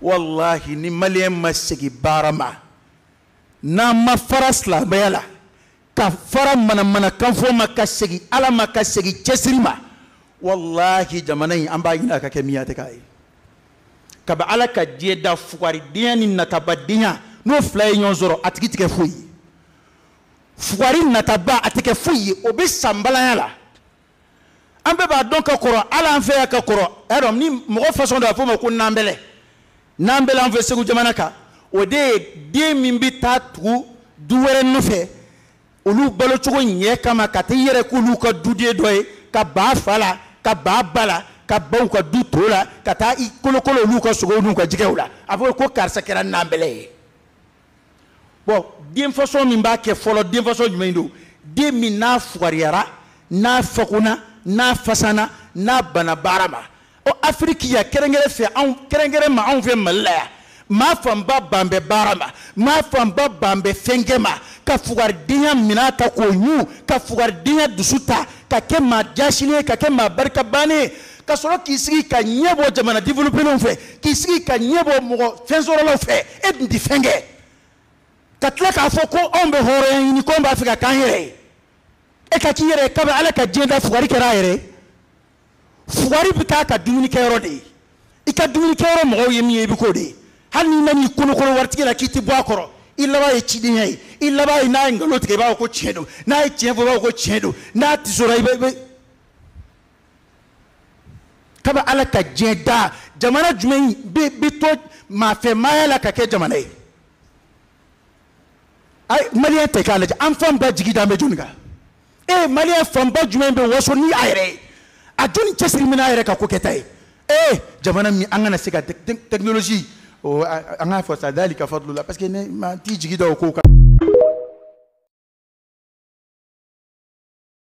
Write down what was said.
wallahi ni malien ma segi barama na ma farasla bayala ka fara mana kanfo ma ka segi ala ma ka segi cesirima wallahi jamanai amba ina ka kemiya te kai ka ba ala ka jeda fuwari diani natabadinya no flay nyonzoro atikitike fuyi fuwari nataba atike fuyi obi sambala yala ambe ba donc koro ala en fait ka koro erom ni mo façon de fo ko nambele en fait segu jamanaka o de mimbi tatu duwere no fe olu balo chogo nye kama ka te yere ko lu ko dudie doy ka ba fala ka ba bala ka ba ko du tola ka ta i kolo lu ko sogo nu ko jigewla avo ko karsa kera nambele bon dem façon min ba ke folo dem façon jumendo de min na fuariara na fakuna na fasana na bana barama o afriki ya kerengere fe an kerengere ma an fe mala ma famba bambe barama ma famba bambe fengema ka fugar dinya minata ko nyu ka fugar dinya dusuta ka kema jashine ka kema barka bane ka soro kisigi ka nyebo jamana developer no fe kisigi ka nyebo mo fenzoro lo fe e ndi fenge ka tla ka foko ombe hore ni ko mba afrika kan yere e ka kiyere ka ba ala ka jenda fugari kera yere fugari bita ka dumuni kero de e ka dumuni kero mo yemi e biko de hanni nani kono wartigi la kiti bo akoro illa ba e chidi hay illa ba ina ngalo tike ba ko chedo na e chefo ba ko chedo na tisora be ka ba ala ka jenda jamana jumai be to ma fe mayala ka ke jamana ay malien te kala am fam ba jigi dambe junga malien fam ba jumai be woso ni ayre aduni chesri mina ayre ka ko ketay jamana mi angana sika technologie o anga fo sa dalika fadlullah parce que ma ti jigi do ko